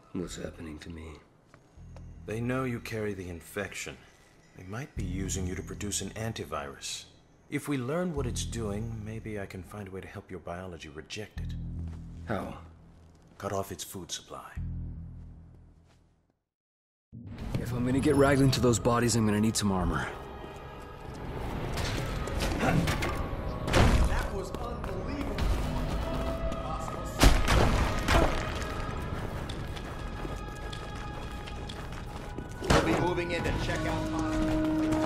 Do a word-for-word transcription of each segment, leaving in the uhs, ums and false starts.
What's happening to me? They know you carry the infection. They might be using you to produce an antivirus. If we learn what it's doing, maybe I can find a way to help your biology reject it. How? Cut off its food supply. If I'm gonna get Raglan to those bodies, I'm gonna need some armor. That was unbelievable. We'll be moving in to check out hospitals.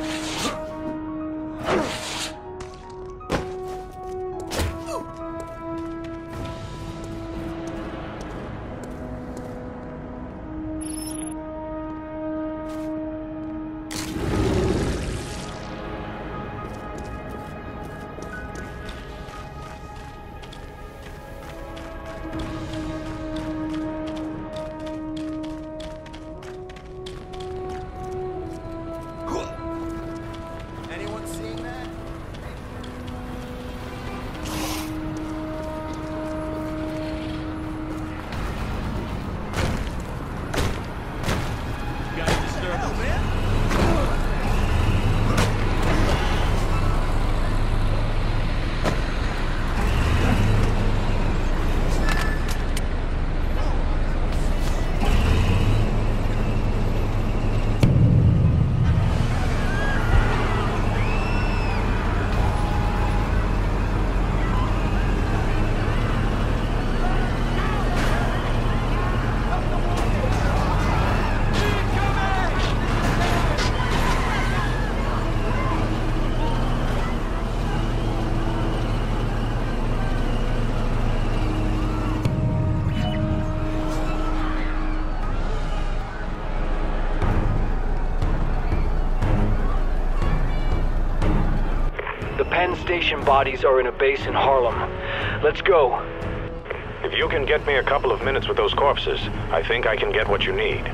Penn Station bodies are in a base in Harlem. Let's go. If you can get me a couple of minutes with those corpses, I think I can get what you need.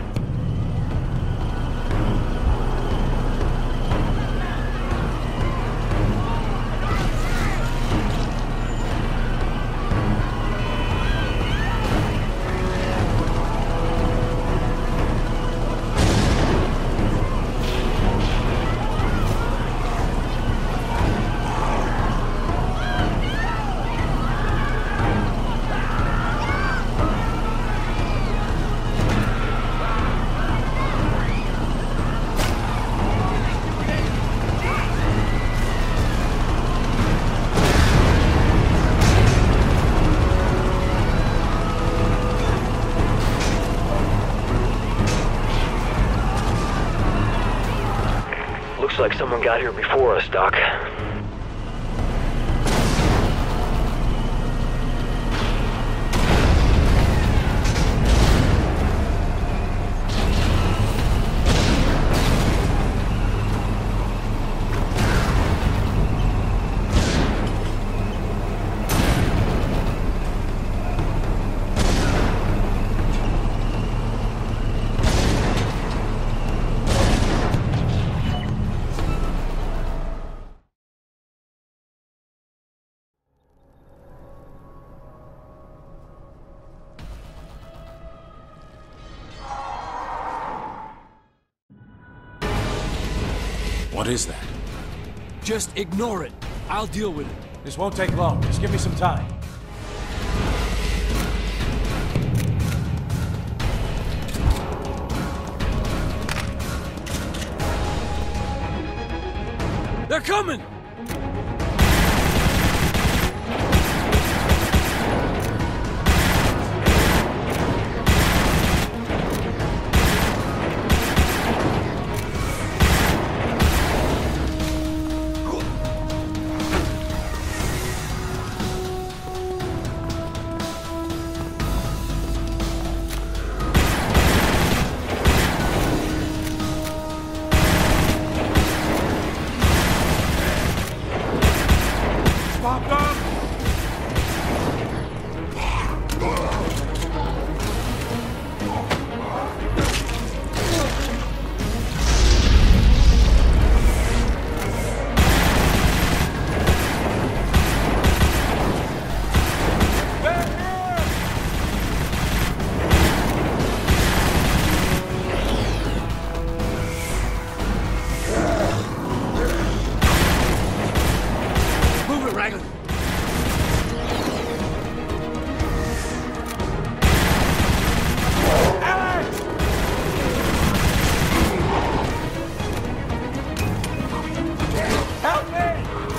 Looks like someone got here before us, Doc. What is that? Just ignore it. I'll deal with it. This won't take long. Just give me some time. They're coming! Raglan. Alex! Help me!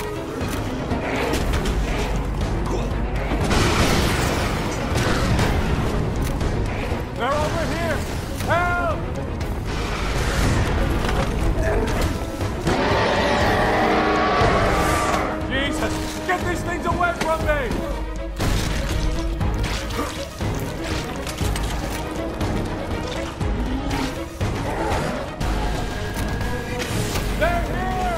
They're over here! Help! Jesus! Get these things away from me! They're here!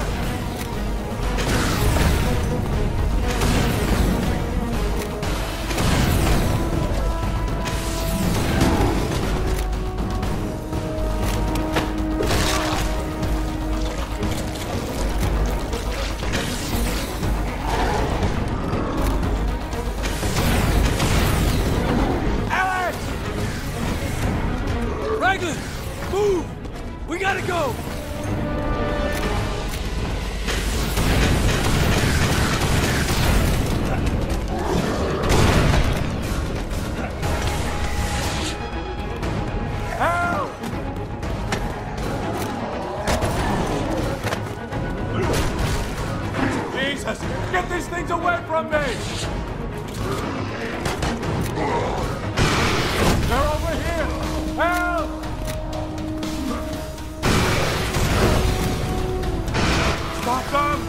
Alex! Raglan! Move! We gotta go! Help! Jesus! Get these things away from me! They're over here! Help! Stop them!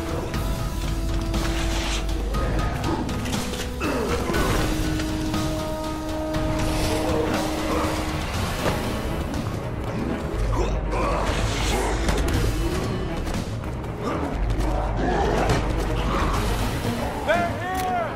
They're here!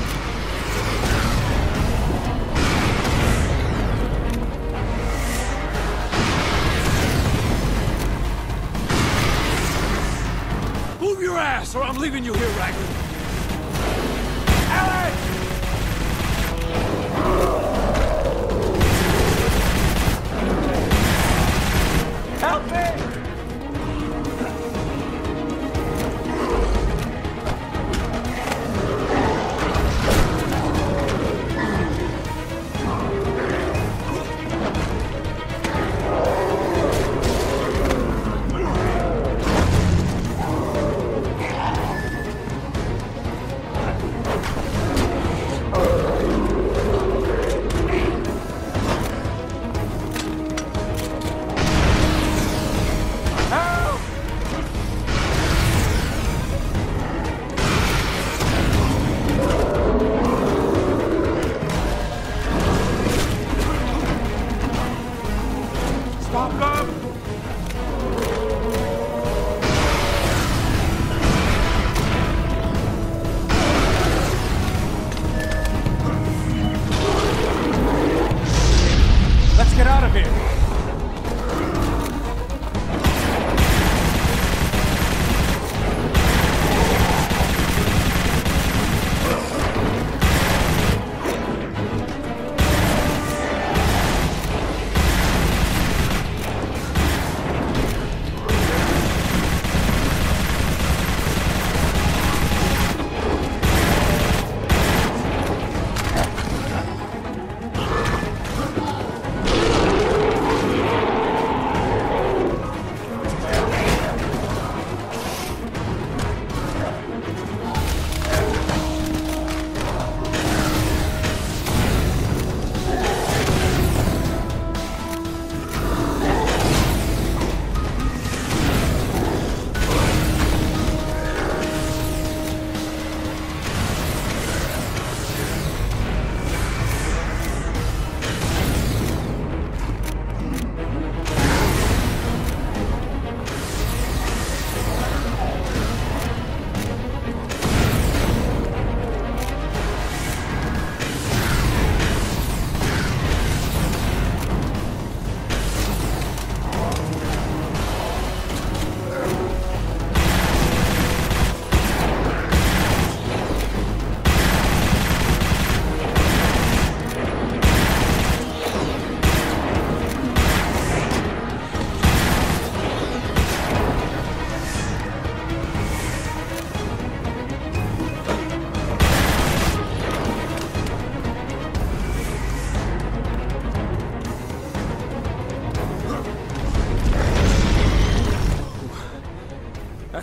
Move your ass, or I'm leaving you here, Raglan. Alex! Help me!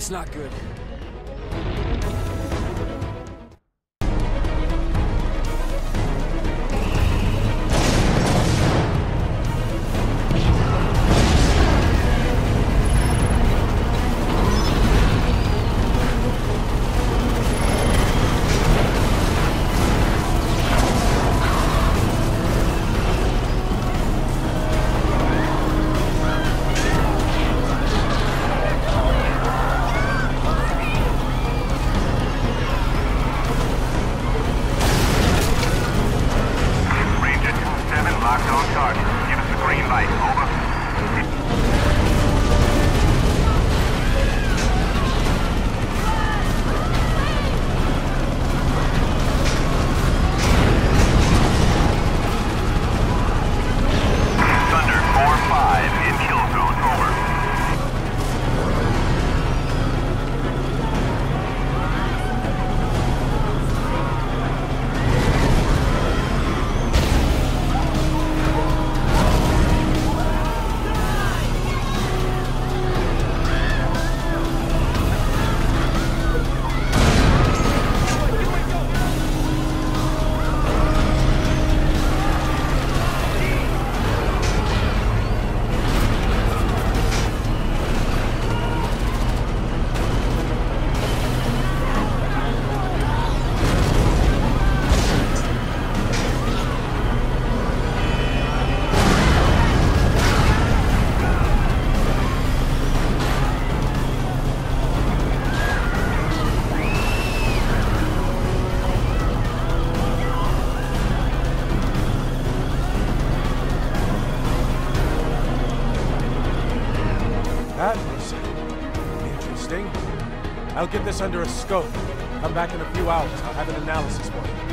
That's not good. That was interesting. I'll get this under a scope. Come back in a few hours. I'll have an analysis for you.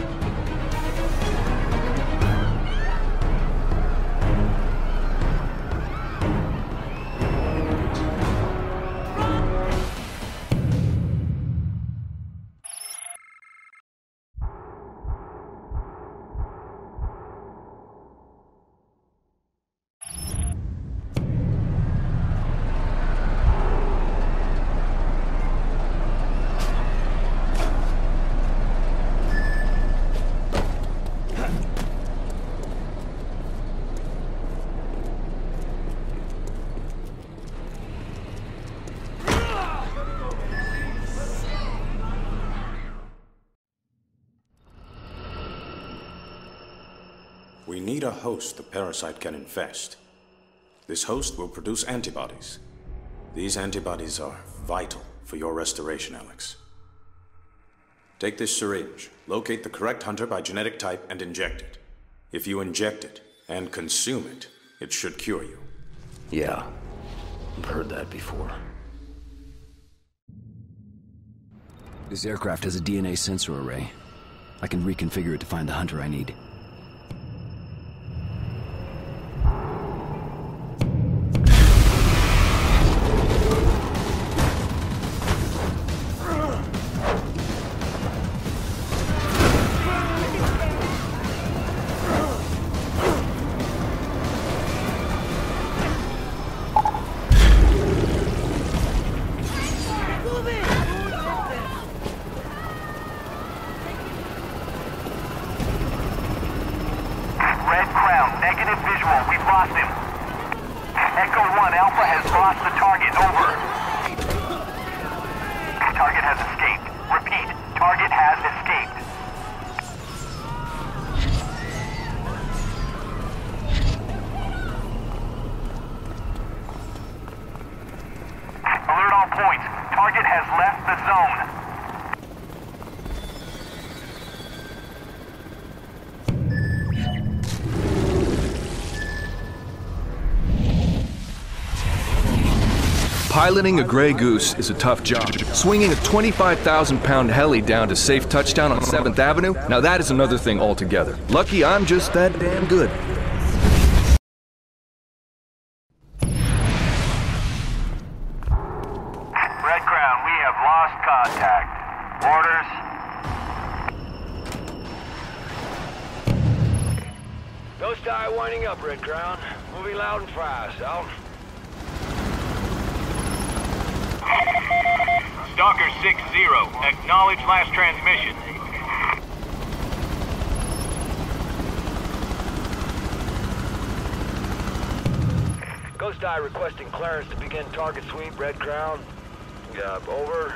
We need a host the parasite can infest. This host will produce antibodies. These antibodies are vital for your restoration, Alex. Take this syringe, locate the correct hunter by genetic type, and inject it. If you inject it and consume it, it should cure you. Yeah, I've heard that before. This aircraft has a D N A sensor array. I can reconfigure it to find the hunter I need. Piloting a Grey Goose is a tough job. Swinging a twenty-five thousand pound heli down to safe touchdown on seventh Avenue, now that is another thing altogether. Lucky I'm just that damn good. Red Crown, we have lost contact. Orders? Ghost Eye winding up, Red Crown. Moving loud and fast, out. Stalker six zero, acknowledge last transmission. Ghost Eye requesting clearance to begin target sweep, Red Crown. Uh, over.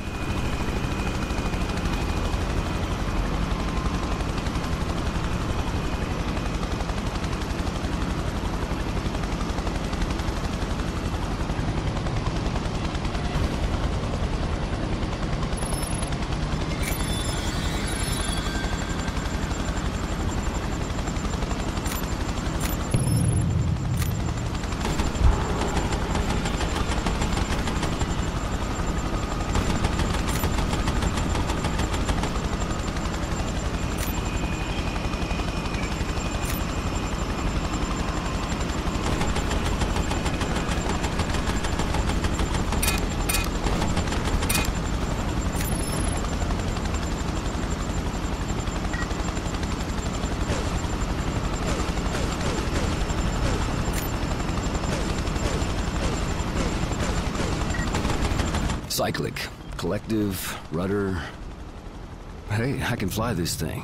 Cyclic, collective, rudder. Hey, I can fly this thing.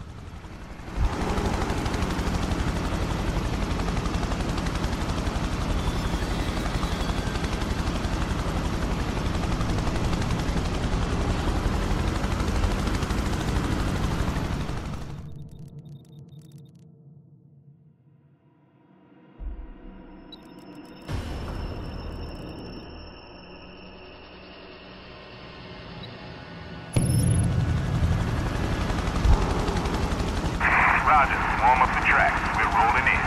Roger. Warm up the tracks. We're rolling in.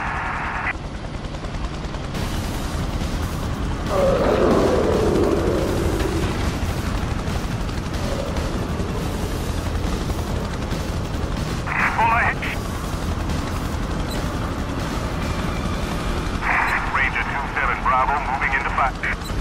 Pull ahead. Ranger two seven Bravo moving into five.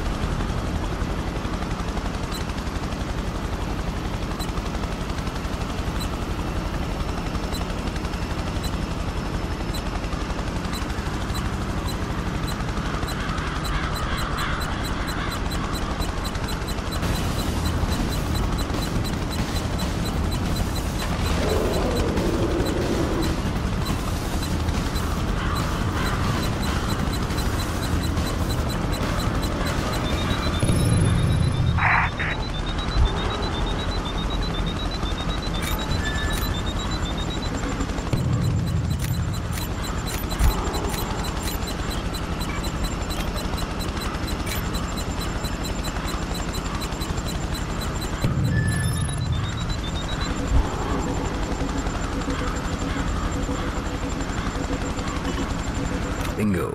Bingo.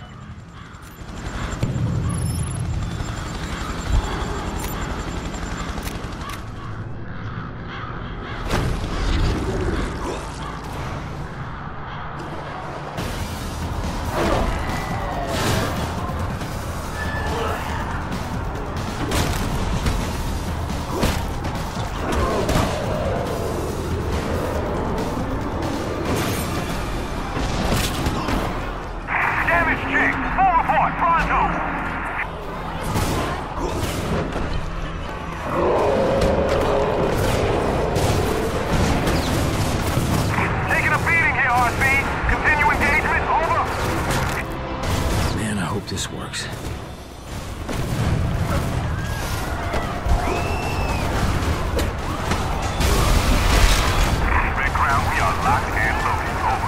This works. Red Crown, we are locked and loaded. Over.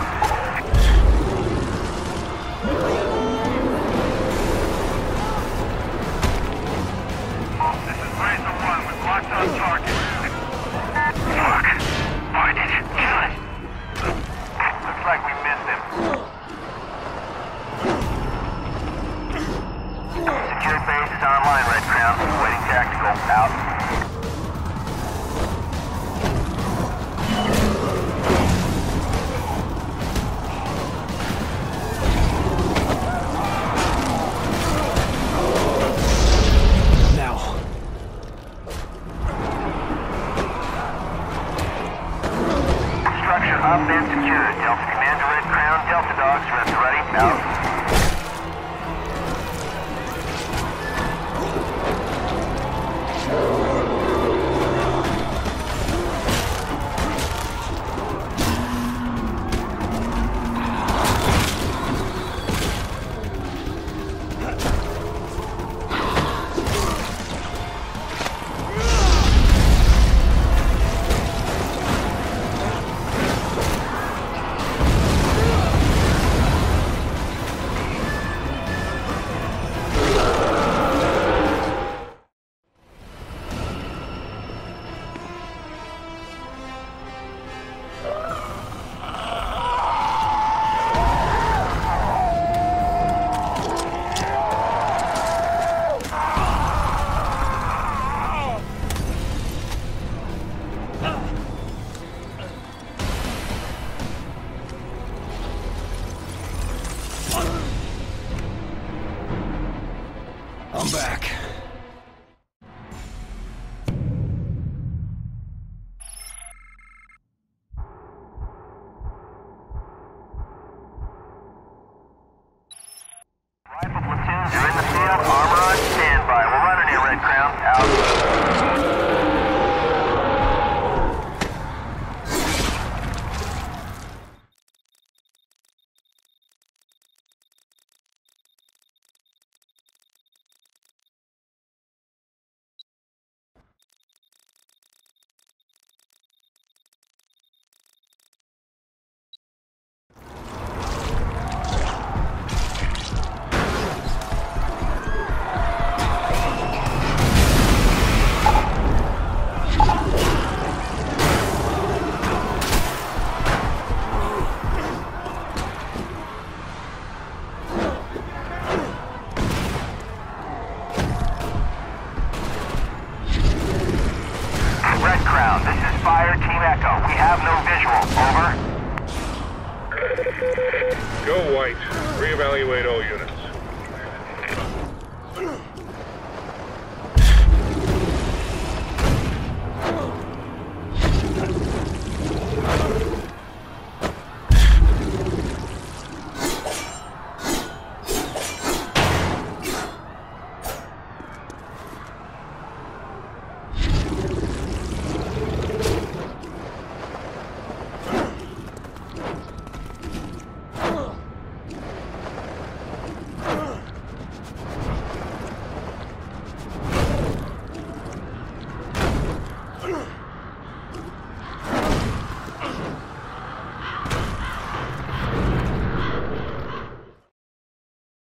This is Razor One with locked on target. Fuck. Find it. Kill it. Looks like we missed him. Secure base is online, Red Crown. Waiting tactical. Out. Now. Structure up and secure. Delta Commander, Red Crown. Delta Dogs, rest ready. Out. You Go White. Reevaluate all units.